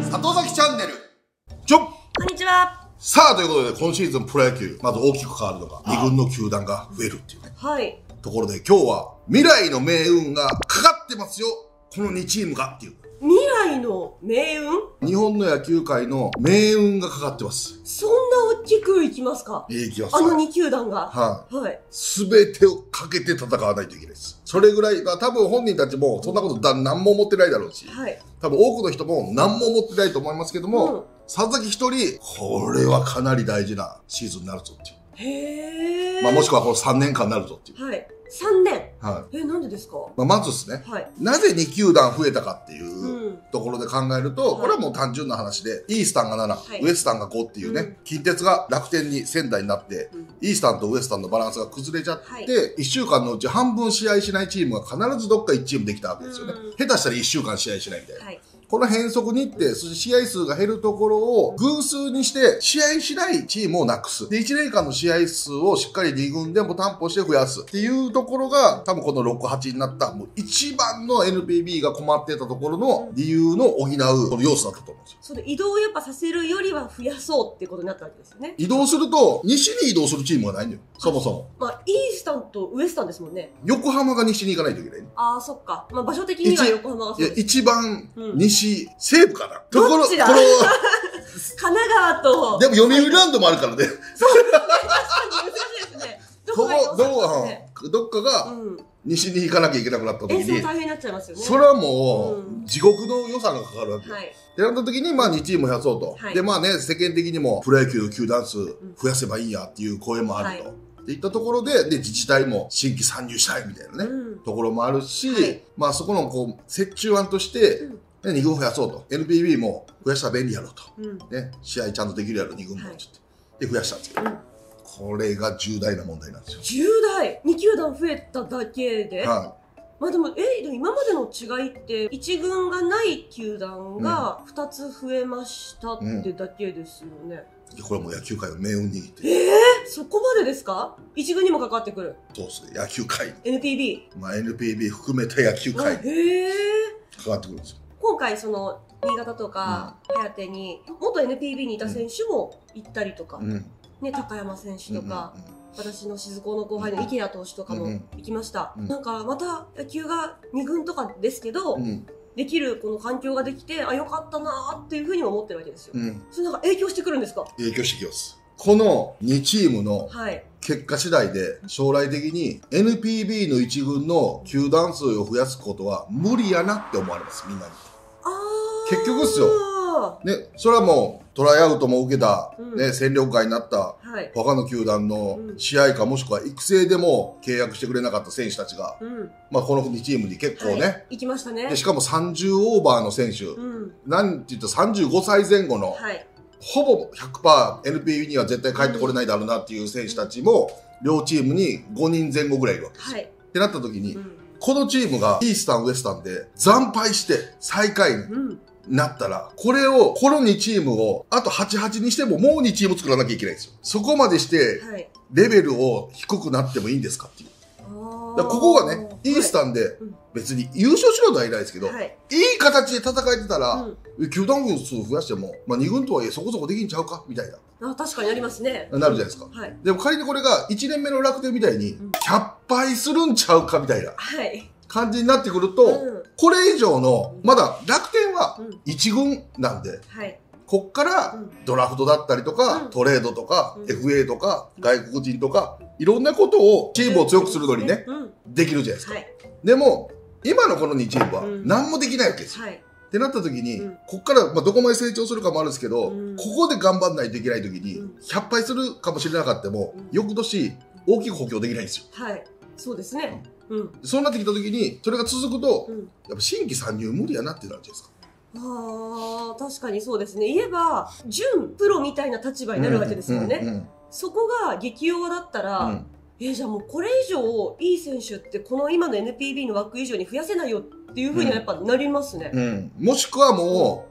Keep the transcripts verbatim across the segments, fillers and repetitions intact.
里崎チャンネルちょっこんにちは。 さあということで今シーズンプロ野球まず大きく変わるのがに軍の球団が増えるっていうねはいところで今日は未来の命運がかかってますよこのにチームがっていう未来の命運、 日本の野球界の命運がかかってます。 そんな大きくいきますか？ いきます。 あのに球団がはいはいすべてをかけて戦わないといけないです。それぐらい、まあ、多分本人たちもそんなことだ何も思ってないだろうし、 はい、 多分多くの人も何も思ってないと思いますけども、 うん、 佐々木一人これはかなり大事なシーズンになるぞっていう、 へえ、 まあ、もしくはこのさんねんかんになるぞっていう、 はい、さんねん、 はい、 え、なんでですか？ まあ、まずですね、 はい、 なぜに球団増えたかっていう、 うん、 ところで考えると、これはもう単純な話で、イースタンがなな、 はい、 ウエスタンがごっていうね、うん、近鉄が楽天に仙台になって、うん、イースタンとウエスタンのバランスが崩れちゃって、はい、いっしゅうかんのうち半分試合しないチームが必ずどっかいちチームできたわけですよね。うん、下手したらいっしゅうかん試合しないみたいな。はい、この変則日程、そして試合数が減るところを偶数にして試合しないチームをなくす。で、いちねんかんの試合数をしっかりに軍でも担保して増やすっていうところが、多分このろく、はちになった、もう一番の エヌピービー が困ってたところの理由の補うこの要素だったと思うんですよ。 それ移動をやっぱさせるよりは増やそうっていうことになったわけですよね。 移動すると、西に移動するチームがないんだよ。そもそも。 まあ、イースタンとウエスタンですもんね。 横浜が西に行かないといけないね。 ああ、そっか。まあ、場所的には横浜がそうです。 いや、一番西、うん、西部かな。 どっちだこの神奈川と。 でも読売ランドもあるからね。 そうですね。確かに難しいですね。どこがいいの？ どっかが西に行かなきゃいけなくなった時に。 え、そう大変になっちゃいますよね。 それはもう、地獄の予算がかかるわけよ。はい。ってなった時に、まあにチーム増やそうと。はい、で、まあね、世間的にもプロ野球の球団数増やせばいいやっていう声もあると。はい、っていったところで、で、自治体も新規参入したいみたいなね、うん、ところもあるし、はい、まあそこのこう、折衷案として、うん、に軍増やそうと。エヌピービー も増やしたら便利やろうと。うん、ね、試合ちゃんとできるやろ、に軍も。はい、で、増やしたんですけど、うん、これが重大な問題なんですよ。 重大 ?に 球団増えただけで、はい、まあでも、え、でも今までの違いって、いち軍がない球団がふたつ増えましたってだけですよね。 うん、これはもう野球界の命運握ってる。 ええー、そこまでですか？いち軍にも関わってくる。 そうですね、野球界。 エヌピービー。まあ エヌピービー 含めた野球界。 へえ。 関わってくるんですよ。 今回その、新潟とか、はやてに、元 エヌピービー にいた選手も行ったりとか、うん、ね、高山選手とか、うんうんうん、私の静子の後輩の池谷投手とかも行きました。うんうん、なんかまた野球がに軍とかですけど、うん、できるこの環境ができて、あ、よかったなーっていうふうにも思ってるわけですよ。うん、それなんか影響してくるんですか？ 影響してきます。このにチームの結果次第で将来的に エヌピービー のいち軍の球団数を増やすことは無理やなって思われます、みんなに。結局っすよ。ね、それはもうトライアウトも受けた、うん、ね、戦力外になった、はい、他の球団の試合かもしくは育成でも契約してくれなかった選手たちが、うん、まあこのにチームに結構ね、はい、 行きましたね。 でしかもさんじゅうオーバーの選手、うん、なんて言ったらさんじゅうごさいぜん後の、はい、ほぼ ひゃくパーセント エヌピービー には絶対帰ってこれないだろうなっていう選手たちも、両チームにごにんぜん後ぐらいいるわけですよ。はい、ってなった時に、うん、このチームがイースタン、ウエスタンで惨敗して最下位に、うんなったら、これを、このにチームを、あとはちはちにしてももうにチーム作らなきゃいけないんですよ。そこまでして、レベルを低くなってもいいんですかっていう。だここがね、イースタンで、別に優勝しろとは言いないですけど、はい、いい形で戦えてたら、うん、球団数増やしても、まあに軍とはいえそこそこできんちゃうかみたいな。 あ、確かにありますね。 なるじゃないですか。はい、でも仮にこれがいちねんめの楽天みたいに、ひゃっぱいするんちゃうかみたいな。はい。感じになってくると、うん、これ以上の、まだ楽天はいち軍なんで、うんはい、こっからドラフトだったりとか、うん、トレードとか、うん、エフエー とか、うん、外国人とか、いろんなことをチームを強くするのにね、うん、できるじゃないですか。はい、でも、今のこのにチームは何もできないわけですよ。はい、ってなった時に、うん、こっから、まあ、どこまで成長するかもあるんですけど、うん、ここで頑張んないといけない時に、うん、ひゃっぱいするかもしれなかったも、うん、翌年大きく補強できないんですよ。 はい。そうですね。うんうん、 そうなってきた時にそれが続くと、うん、やっぱ新規参入無理やなってなるじゃないですか。 あー、確かにそうですね。言えば準プロみたいな立場になるわけですよね、うんうんうん、そこが激弱だったら、うん、えじゃあもうこれ以上いい選手ってこの今の エヌピービー の枠以上に増やせないよっていうふうにはやっぱなりますね、 うんうん、もしくはもう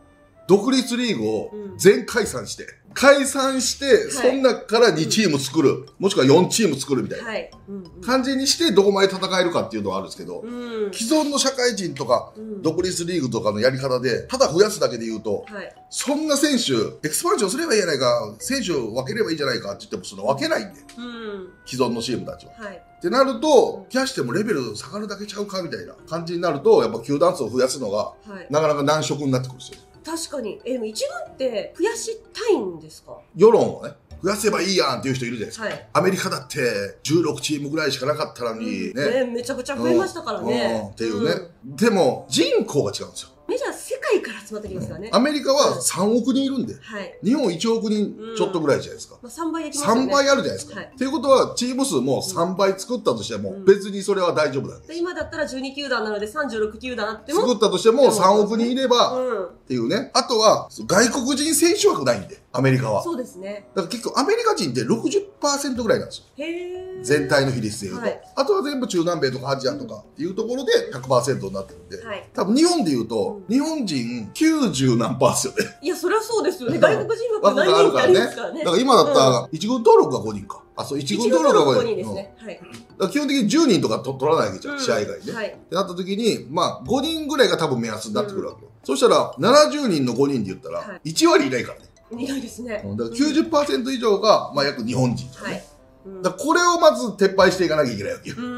独立リーグを全解散して、解散して、その中からにチーム作る、もしくはよんチーム作るみたいな感じにして、どこまで戦えるかっていうのはあるんですけど、既存の社会人とか、独立リーグとかのやり方で、ただ増やすだけで言うと、そんな選手、エクスパンションすればいいじゃないか、選手を分ければいいじゃないかって言っても、その分けないんで、既存のチームたちは。ってなると、キャッシュでもレベル下がるだけちゃうかみたいな感じになると、やっぱ球団数を増やすのが、なかなか難色になってくるんですよ。 確かに。え、でも一軍って増やしたいんですか？ 世論をね、増やせばいいやんっていう人いるじゃないですか。はい、アメリカだってじゅうろくチームぐらいしかなかったのにね。うん、ね、 めちゃくちゃ増えましたからね。 うん、っていうね、うん。でも、人口が違うんですよ。 メジャー世界から集まってきますからね。 アメリカはさんおくにんいるんで、はい、日本いちおくにんちょっとぐらいじゃないですか。 まあ、さんばいできますよね。 さんばいあるじゃないですか。はい、っていうことは、チーム数もさんばい作ったとしても、別にそれは大丈夫なんです。 今だったらじゅうに球団なのでさんじゅうろく球団あっても。 作ったとしてもさんおくにんいれば、っていうね。あとは、外国人選手枠ないんで、アメリカは。 そうですね。 だから結構アメリカ人って ろくじゅっパーセント ぐらいなんですよ。へー。全体の比率でいうと。はい、あとは全部中南米とかアジアとかっていうところで ひゃくパーセント になってるんで、はい、多分日本でいうと、うん、日本人きゅうじゅうなんパーですよね。 いや、そりゃそうですよね。外国人枠何人ってありますからね。 だから今だったら、一軍登録がごにんか。あ、そう、一軍登録がごにんですね。はい。だから基本的にじゅうにんとかと取らないわけじゃん、試合以外で。はい。ってなった時に、まあ、ごにんぐらいが多分目安になってくるわけよ。そしたら、ななじゅうにんのごにんで言ったら、いちわりいないからね。 いないですね。 だから きゅうじゅっパーセント 以上が、まあ、約日本人とかね。はい。だこれをまず撤廃していかなきゃいけないわけよ。うん。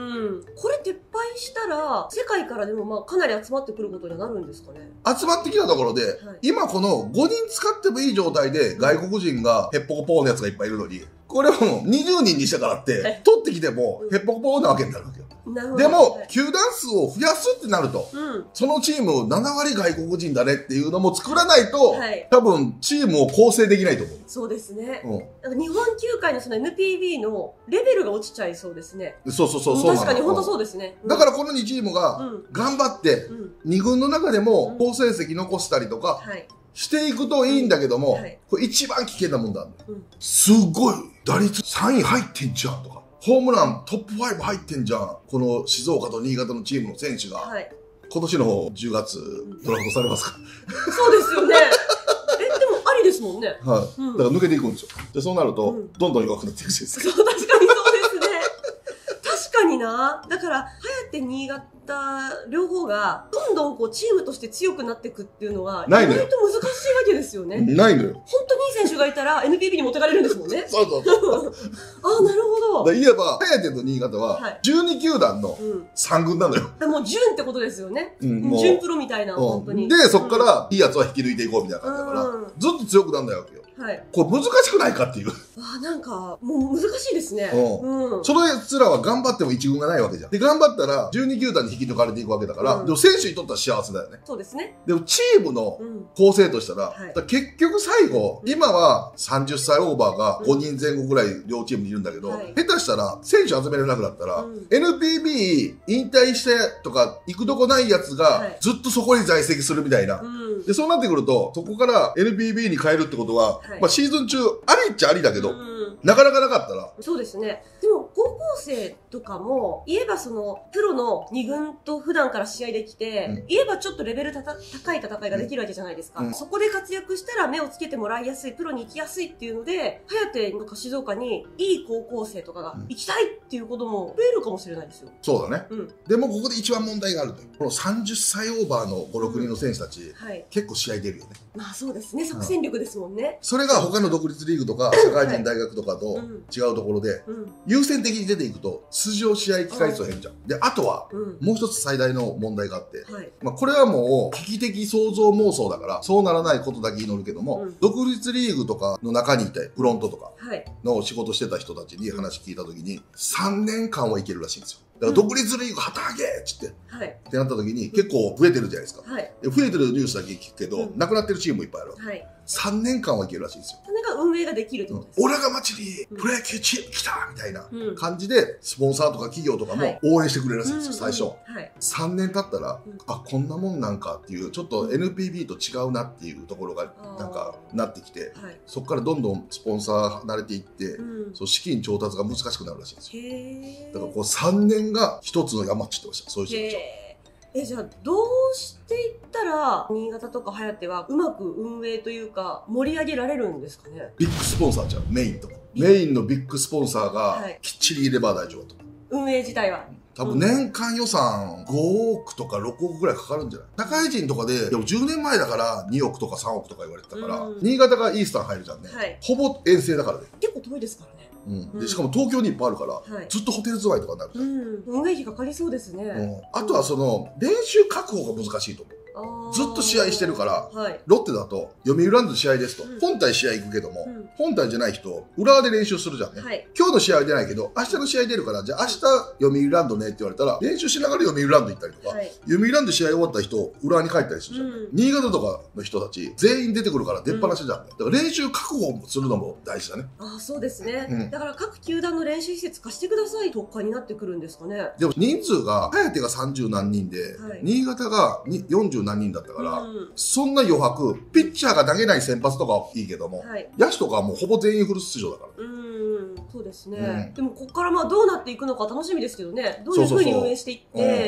これ撤廃したら、世界からでもまあかなり集まってくることにはなるんですかね。 集まってきたところで、はい、今このごにん使ってもいい状態で外国人がヘッポコポーのやつがいっぱいいるのに、これをにじゅうにんにしたからって、はい、取ってきてもヘッポコポーなわけになるわけよ。でも、はい、球団数を増やすってなると、うん、そのチームななわり外国人だねっていうのも作らないと、はい、多分チームを構成できないと思う。 そうですね。うん、なんか日本球界のその エヌピービー のレベルが落ちちゃいそうですね。 そうそうそう、 そう確かに本当そうですね。 うん、だからこのにチームが頑張って、に軍の中でも好成績残したりとか、していくといいんだけども、うんはい、これ一番危険なもんだ、うん。すごい打率さんい入ってんじゃんとか。ホームラントップご入ってんじゃん。この静岡と新潟のチームの選手が。はい、今年のじゅうがつ、ドラフトされますか？ そうですよね。え、でもありですもんね。 はい。うん、だから抜けていくんですよ。で、そうなると、うん、どんどん弱くなっていくしです。 そう、確かにそうですね。確かにな。だから、颯新潟、両方が、どんどんこう、チームとして強くなっていくっていうのは、意外と難しいわけですよね。 ないのよ。 本当にいい選手がいたら エヌピービー に持ってかれるんですもんね。 そうそうそう。 ああ、なるほど。 いわば、颯と新潟は、じゅうに球団のさん軍なのよ。 もう準ってことですよね。準プロみたいな、本当に。 で、そっから、いいやつは引き抜いていこうみたいな感じだから、ずっと強くなるんだよ。はい、これ難しくないかっていう。 ああ、なんか、もう難しいですね。 うん。そのやつらは頑張っても一軍がないわけじゃん。で、頑張ったらじゅうに球団に引き抜かれていくわけだから、うん、でも選手にとっては幸せだよね。 そうですね。 でもチームの構成としたら、うん、結局最後、今はさんじゅっさいオーバーがごにんぜん後ぐらい両チームにいるんだけど、はい、下手したら選手集めれなくなったら、うん、エヌピービー 引退してとか行くとこないやつがずっとそこに在籍するみたいな。はい、で、そうなってくると、そこから エヌピービー に変えるってことは、はい、まあシーズン中、ありっちゃありだけど、うん、なかなかなかったら。 そうですね。でも、高校生とかも、言えばその、プロのに軍と普段から試合できて、うん、言えばちょっとレベルたた高い戦いができるわけじゃないですか、うん。そこで活躍したら目をつけてもらいやすい、プロに行きやすいっていうので、颯とか静岡にいい高校生とかが行きたいっていうことも増えるかもしれないですよ。 そうだね。うん、でも、ここで一番問題があると。このさんじゅっさいオーバーのご、ろくにんの選手たち、うんはい、結構試合出るよね。 まあそうですね。即戦力ですもんね。 それが他の独立リーグとか、社会人大学とかと違うところで、優先的に出ていくと、出場試合機会数は減るじゃん。で、あとは、もう一つ最大の問題があって、まあこれはもう、危機的創造妄想だから、そうならないことだけ祈るけども、独立リーグとかの中にいて、フロントとかの仕事してた人たちに話聞いたときに、さんねんかんはいけるらしいんですよ。だから独立リーグ旗揚げっつって、はい、ってなった時に結構増えてるじゃないですか。はい、で増えてるニュースだけ聞くけど、うん、なくなってるチームもいっぱいあるわけ。はい、さんねんかんはいけるらしいんですよ。 それが運営ができるってことですか、 うん、オラが町にプロ野球チーム来たみたいな感じで、スポンサーとか企業とかも応援してくれるらしいんですよ、最初。はい、さんねん経ったら、うん、あ、こんなもんなんかっていう、ちょっと エヌピービー と違うなっていうところが、なんか、なってきて、はい、そこからどんどんスポンサー離れていって、うん、そう資金調達が難しくなるらしいんですよ。へー。だからこうさんねんが一つの山って言ってました、そういう人たちは。 え、じゃあどうしていったらら新潟とか颯はうまく運営というか盛り上げられるんですかね。 ビッグスポンサーじゃん、メインとか。メインのビッグスポンサーがきっちりいれば大丈夫と。 運営自体は。 多分年間予算ごおくとかろくおくぐらいかかるんじゃない？社会人とかで、でもじゅうねんまえだからにおくとかさんおくとか言われてたから、新潟がイースタン入るじゃんね。はい、ほぼ遠征だからね。 結構遠いですからね。 うん、でしかも東京にいっぱいあるから、はい、ずっとホテル住まいとかになるじゃん。うん、 運営費かかりそうですね。 うん、あとはその練習確保が難しいと思う。ずっと試合してるから、はい、ロッテだと読売ランドの試合ですと、うん、本体試合行くけども、うん、本体じゃない人浦和で練習するじゃんね、はい、今日の試合は出ないけど明日の試合出るから、じゃあ明日読売ランドねって言われたら練習しながら読売ランド行ったりとか、はい、読売ランド試合終わった人浦和に帰ったりするじゃん、うん、新潟とかの人たち全員出てくるから出っ放しじゃんね、うん、だから練習確保するのも大事だね。 ああそうですね、うん、だから各球団の練習施設貸してくださいとかになってくるんですかね。 でも人数が颯がさんじゅうなんにんで、はい、新潟がよんじゅうなんにんだったから、うん、そんな余白、ピッチャーが投げない先発とかはいいけども、はい、野手とかはもうほぼ全員フル出場だから。うん、 そうですね。うん、でもここからまあどうなっていくのか楽しみですけどね。どういうふうに運営していって、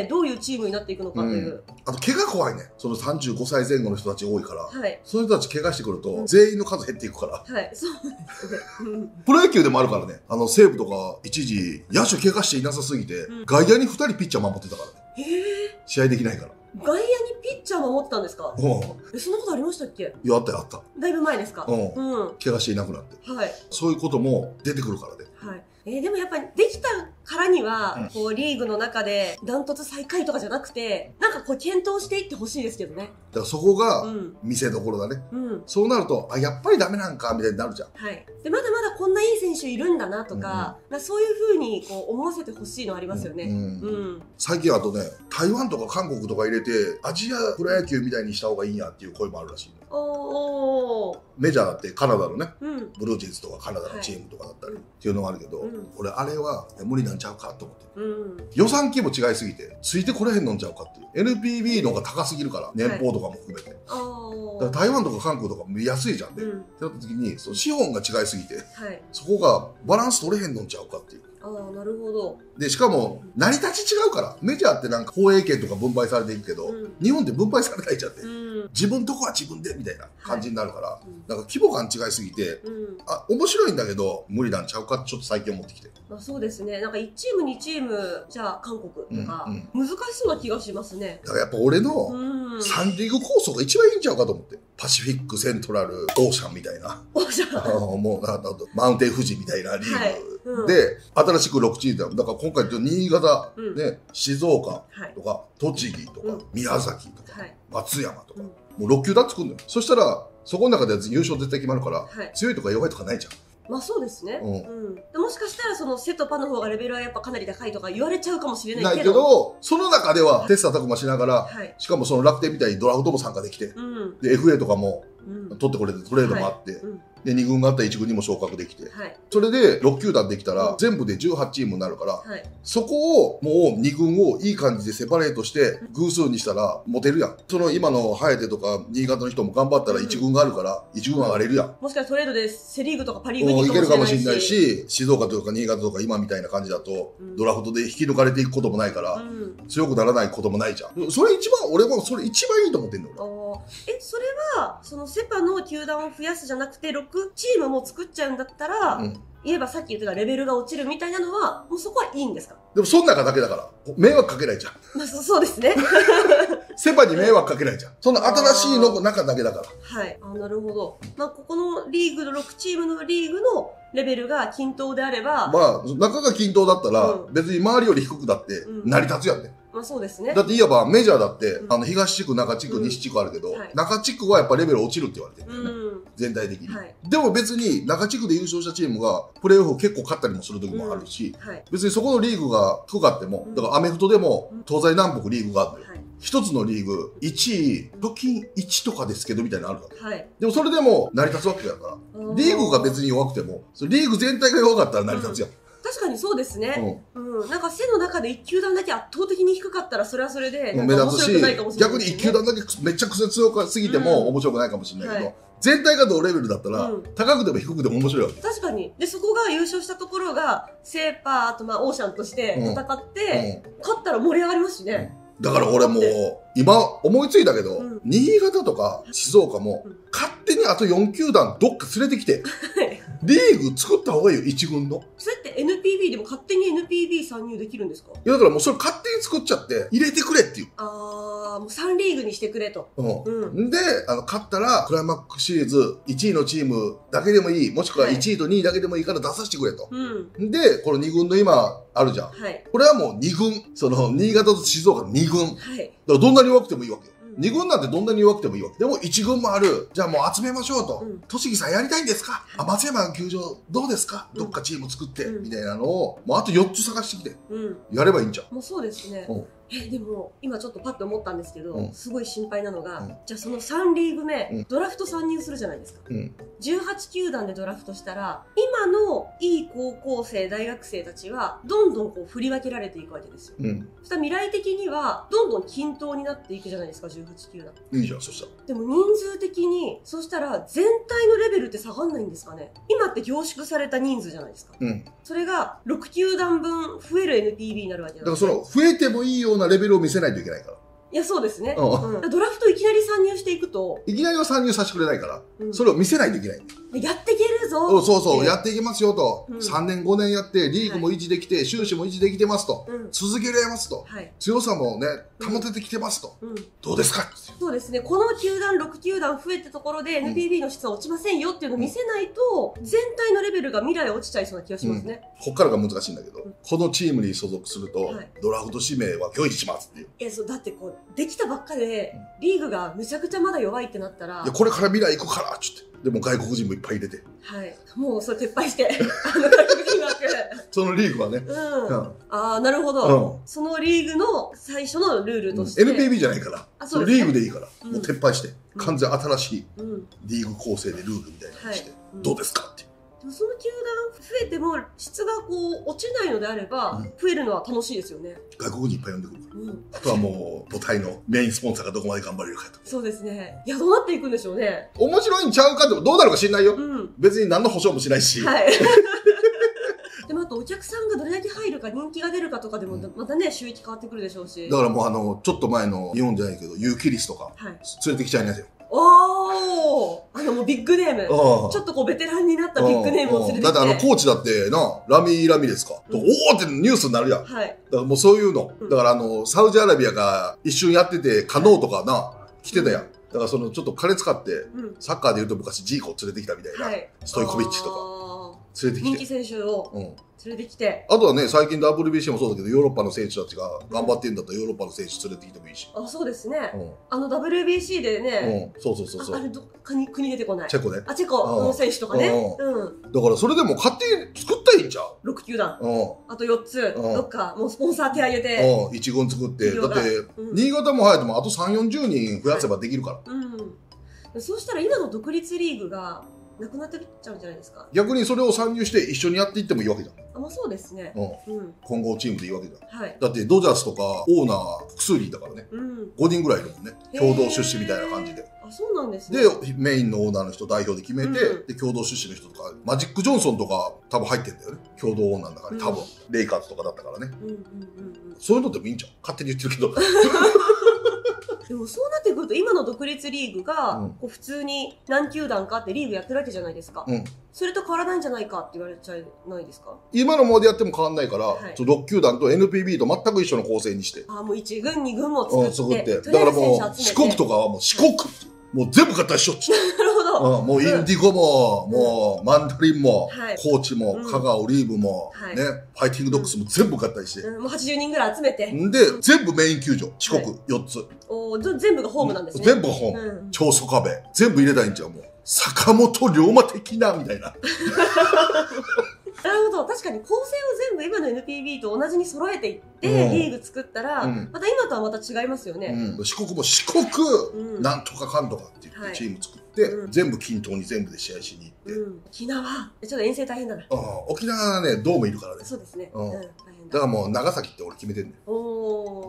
どういうチームになっていくのかという。うん、 あと怪我怖いね。そのさんじゅうごさいぜん後の人たち多いから、はい、その人たち怪我してくると、全員の数減っていくから。はい、そうですね。プロ野球でもあるからね。あの西武とか一時野手怪我していなさすぎて、うん、外野にふたりピッチャー守ってたからね。へえ。試合できないから。 外野にピッチャー守ってたんですか？うん。え、そんなことありましたっけ？ いや、あったよ、あった。 だいぶ前ですか？うん。 うん。怪我していなくなって。はい。そういうことも出てくるからね。 はい。えー、でもやっぱりできたからには、うん、こうリーグの中でダントツ最下位とかじゃなくて、なんかこう検討していってほしいですけどね。 だからそこが見せどころだね。うん。そうなると、あ、やっぱりダメなんかみたいになるじゃん。 はい。で、まだまだこんないい選手いるんだなとか、うんうん、そういう風にこう思わせてほしいのありますよね。うん。うんうん、最近あとね、台湾とか韓国とか入れて、アジアプロ野球みたいにした方がいいんやっていう声もあるらしい、ね。おー。メジャーだってカナダのね、うん、ブルージェイズとかカナダのチームとかだったりっていうのがあるけど、はい、俺あれは無理なんちゃうかと思って、うん、予算規模違いすぎてついてこれへんのんちゃうかっていう エヌピービー の方が高すぎるから年俸とかも含めて、はい、だから台湾とか韓国とかも安いじゃんね、うん、ってなった時にその資本が違いすぎて、はい、そこがバランス取れへんのんちゃうかっていう。 ああ、なるほど。 で、しかも、成り立ち違うから。メジャーってなんか放映権とか分配されていくけど、うん、日本って分配されないじゃんって、うん。自分とこは自分でみたいな感じになるから、はい、なんか規模感違いすぎて、うん、あ、面白いんだけど、無理なんちゃうかってちょっと最近思ってきて。 まあそうですね。なんかいちチームにチーム、じゃあ韓国とか、うんうん、難しそうな気がしますね。 だからやっぱ俺のさんリーグ構想が一番いいんちゃうかと思って。パシフィック、セントラル、オーシャンみたいな。オーシャンあもうなんとマウンテン富士みたいなリーグ、はいうん、で、新しくろくチームだから今回新潟、うん、ね、静岡とか、はい、栃木とか、うん、宮崎とか、はい、松山とか、うん、もうろっ球団作るのよ。そしたら、そこの中で優勝絶対決まるから、はい、強いとか弱いとかないじゃん。 まあそうですね。うん。うん、もしかしたらそのセとパの方がレベルはやっぱかなり高いとか言われちゃうかもしれないけど。ないけど、 その中では切磋琢磨しながら、はい、しかもその楽天みたいにドラフトも参加できて、うん、で エフエー とかも取ってこれてトレードもあって、はいうん、でに軍があったらいち軍にも昇格できて、はい、それでろっ球団できたら、うん、全部でじゅうはちチームになるから、はい、そこをもうに軍をいい感じでセパレートして偶数にしたらモテるやん。その今の颯とか新潟の人も頑張ったらいち軍があるからいち軍上がれるやん。 もしかしたらトレードでセリーグとかパリーグに行けるかもしれないし、静岡とか新潟とか今みたいな感じだと、うん、ドラフトで引き抜かれていくこともないから、うん、強くならないこともないじゃん。それ一番俺はそれ一番いいと思ってんの。 え、それはそのセパの球団を増やすじゃなくてろくチームも作っちゃうんだったら、うん、言えばさっき言ってたレベルが落ちるみたいなのはもうそこはいいんですか？ でもその中だけだから迷惑かけないじゃん。 まあそ、そうですね。 セパに迷惑かけないじゃん。その新しいの中だけだから。 はい。あ、なるほど。まあここのリーグのろくチームのリーグのレベルが均等であれば、 まあ中が均等だったら、うん、別に周りより低くだって成り立つやんね。 うん、まあそうですね。 だっていわばメジャーだって、うん、あの東地区、中地区、西地区あるけど、うんはい、中地区はやっぱレベル落ちるって言われてるんだよね。うん、全体的に、はい。でも別に中地区で優勝したチームがプレーオフ結構勝ったりもする時もあるし、うんはい、別にそこのリーグが低かっても、だからアメフトでも東西南北リーグがあるのよ。はい、一つのリーグいちい、貯金いちとかですけどみたいなのあるわけ。はい、でもそれでも成り立つわけだから、リーグが別に弱くても、リーグ全体が弱かったら成り立つやん。うん確かにそうですね。うん。うん、なんか背の中でいち球団だけ圧倒的に低かったらそれはそれで目立つし、逆にいち球団だけめっちゃ癖強すぎても面白くないかもしれないけど、うんはい、全体が同レベルだったら、うん、高くても低くても面白いわけ。 確かに。で、そこが優勝したところがセーパーとまあオーシャンとして戦って、うんうん、勝ったら盛り上がりますしね。 うんだから俺もう、今思いついたけど、うん、新潟とか静岡も、勝手にあとよん球団どっか連れてきて、リーグ作った方がいいよ、いち軍の。 それって エヌピービー でも勝手に エヌピービー 参入できるんですか？ いやだからもうそれ勝手に作っちゃって、入れてくれっていう。 あー、もうさんリーグにしてくれと。 うん。うん、で、あの、勝ったら、クライマックスシリーズいちいのチームだけでもいい、もしくはいちいとにいだけでもいいから出させてくれと。うん。で、このに軍の今、あるじゃん。はい。これはもうに軍。その、新潟と静岡のに軍。はい。だからどんなに弱くてもいいわけよ。に軍なんてどんなに弱くてもいいわけ。でもいち軍もある。じゃあもう集めましょうと。栃木さんやりたいんですか？あ、松山の球場どうですか？どっかチーム作って。みたいなのを、もうあとよっつ探してきて。やればいいんじゃん。 もうそうですね。え、でも、今ちょっとパッと思ったんですけど、すごい心配なのが、じゃあそのさんリーグ目、ドラフト参入するじゃないですか。じゅうはち球団でドラフトしたら、今のいい高校生、大学生たちは、どんどんこう振り分けられていくわけですよ。そしたら未来的には、どんどん均等になっていくじゃないですか、じゅうはち球団。 いいじゃん、そしたら。 でも人数的に、そしたら全体のレベルって下がんないんですかね。今って凝縮された人数じゃないですか。うん。それがろく球団分増える エヌピービー になるわけなんです。 だからその、増えてもいいようなレベルを見せないといけないから。 いや、そうですね。うんうん、ドラフトいきなり参入していくと。 いきなりは参入させてくれないから、うん、それを見せないといけない。 やっていけるぞ。 そうそう、やっていけますよと。うん、さんねんごねんやって、リーグも維持できて、はい、収支も維持できてますと。うん、続けられますと。はい、強さもね、保ててきてますと。うん、どうですか？ そうですね。この球団、ろく球団増えたところで エヌピービー の質は落ちませんよっていうのを見せないと、全体のレベルが未来落ちちゃいそうな気がしますね。 うん、こっからが難しいんだけど、うん、このチームに所属すると、はい、ドラフト指名は拒否しますっていう。 いや、そう、だってこう、できたばっかで、リーグがめちゃくちゃまだ弱いってなったら。 いや、これから未来行くから、ちょっと。でも外国人もいっぱい入れて。 はい。もうそれ撤廃して、あの外国人枠。 そのリーグはね。 うん。うん、ああ、なるほど、うん。そのリーグの最初のルールとして。 うん、エヌピービー じゃないから。あ、そうですね。リーグでいいから。うん、もう撤廃して、完全新しいリーグ構成でルールみたいなのにして、はいうん、どうですかって。 でもその球団増えても質がこう落ちないのであれば、うん、増えるのは楽しいですよね。 外国人いっぱい呼んでくるから、うん、あとはもう母体のメインスポンサーがどこまで頑張れるかと。 そうですね。いや、どうなっていくんでしょうね。 面白いんちゃうかってどうなるか知んないよ、うん、別に何の保証もしないし、はいでもあとお客さんがどれだけ入るか人気が出るかとかでもまたね収益変わってくるでしょうし。 だからもうあのちょっと前の日本じゃないけどユーキリスとか連れてきちゃいますよ。 おー、あのもうビッグネーム。ちょっとこうベテランになったビッグネームを連れてきて。 だってあのコーチだってな、ラミー・ラミレスか。うん、おーってニュースになるやん。はい。だからもうそういうの。うん、だからあの、サウジアラビアが一瞬やってて、カノーとかな、来てたやん。だからそのちょっと金使って、うん、サッカーで言うと昔ジーコ連れてきたみたいな。はい、ストイコビッチとか。連れてきて。 人気選手を。うん連れてきて。 あとはね、最近 ダブリュービーシー もそうだけど、ヨーロッパの選手たちが頑張ってんだったらヨーロッパの選手連れてきてもいいし。 あ、そうですね。うん、あの ダブリュービーシー でね。 うん、そうそうそうそう。 あ, あれど国、国出てこない。 チェコね。 あ、チェコの選手とかね。 うん。だからそれでも勝手に作ったらいいんちゃう ? ろく 球団。うん。あとよっつ。どっか、もうスポンサー手挙げて。 うん。一軍作って。だって、うん、新潟も早くてもあとさんじゅう、よんじゅうにん増やせばできるから。はい、 うん。そうしたら今の独立リーグが、なくなってきちゃうんじゃないですか。 逆にそれを参入して一緒にやっていってもいいわけじゃん。 あ、まあそうですね。 うん。混合チームでいいわけじゃん。はい。だってドジャースとかオーナー複数人だからね。うん。ごにんぐらいいるもんね。共同出資みたいな感じで。 あ、そうなんですね。 で、メインのオーナーの人代表で決めて、うん、で、共同出資の人とか、マジック・ジョンソンとか多分入ってんだよね。共同オーナーの中に多分、うん、レイカーズとかだったからね。うんうんうんうん。そういうのでもいいんじゃん。勝手に言ってるけど。 でもそうなってくると今の独立リーグが、うん、こう普通に何球団かってリーグやってるわけじゃないですか、うん、それと変わらないんじゃないかって言われちゃいないですか。 今のままでやっても変わらないから、はい、ろく球団と エヌピービー と全く一緒の構成にして、 ああもういち軍に軍も作って、うん、作ってだからもう四国とかはもう四国、うん、もう全部合体しようってなるほど、 うん、もうインディゴも、うん、もうマンダリンも、はい、コーチも、うん、香川オリーブも、はい、ね、ファイティングドッグスも全部合体して、 うん、もうはちじゅうにんぐらい集めてで、 うん、全部メイン球場四国よっつ、はい、 お全部がホームなんですね。 全部がホーム、うん、長曽我部全部入れたいんちゃう。もう坂本龍馬的なみたいななるほど。確かに構成を全部今の エヌピービー と同じに揃えていって、うん、リーグ作ったら、うん、また今とはまた違いますよね。 うん、四国も四国、うん、なんとかかんとかって言ってチーム作って、はい、全部均等に全部で試合しに行って。うん、沖縄ちょっと遠征大変だな。 うん、沖縄はね、ドームいるからね。 そうですね。うん、大変だ。だからもう長崎って俺決めてんねん。おー。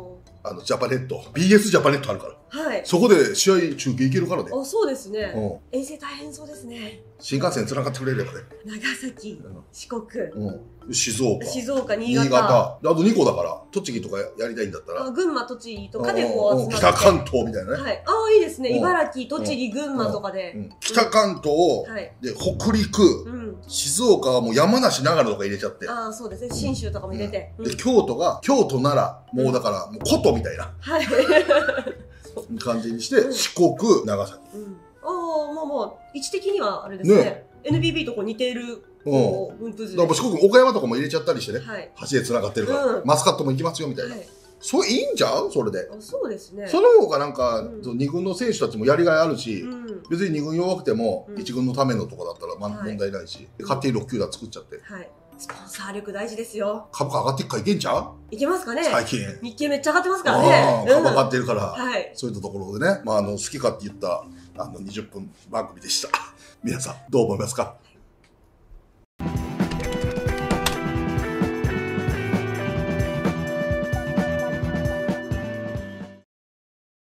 あの、ジャパネット。ビーエス ジャパネットあるから。 はい。 そこで試合中継行けるからね。 あ、そうですね。 うん。 遠征大変そうですね。 新幹線繋がってくれればね。 長崎、四国、 うん。静岡。 静岡、新潟。 新潟。あとにこだから、栃木とかやりたいんだったら。 あ、群馬、栃木とかでこう集まって。 北関東みたいなね。 はい。ああ、いいですね。茨城、栃木、群馬とかで。 北関東、で、北陸、静岡はもう山梨、長野とか入れちゃって。 ああ、そうですね。信州とかも入れて。 で、京都が、京都、奈良、もうだから、もう古都みたいな。はい。感じにして、四国、長崎。 ああ、まあまあ、位置的にはあれですね。エヌビービー とこう似ている分布図で。四国、岡山とかも入れちゃったりしてね。橋で繋がってるから。マスカットも行きますよ、みたいな。それいいんちゃうそれで。 そうですね。 その方がなんか、に軍の選手たちもやりがいあるし、別にに軍弱くても、いち軍のためのとこだったら問題ないし、勝手にろく球団作っちゃって。はい。 スポンサー力大事ですよ。 株価上がっていくからいけんちゃういけますかね最近。 日経めっちゃ上がってますからね。 株上がってるから。はい。そういったところでね、まあ、あの、好きかって言った、あの、にじゅっぷん番組でした。皆さん、どう思いますか？